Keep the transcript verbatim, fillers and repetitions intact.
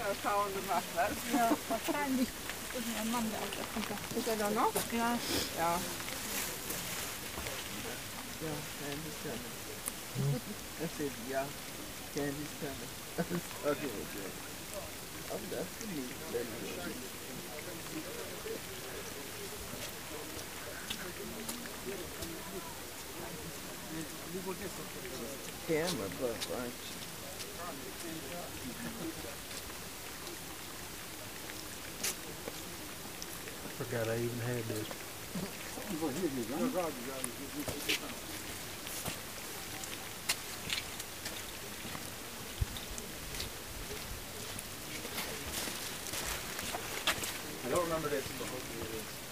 Erfahrung gemacht hast. Ja, wahrscheinlich ist mein Mann der Alter. Ist er da noch? Ja. Ja. Ja, Candy's coming. I said, yeah, Candy's coming. I was talking with you. I'm not for me. Camera buff, aren't you? I forgot I even had this. I don't remember this, but hopefully it is.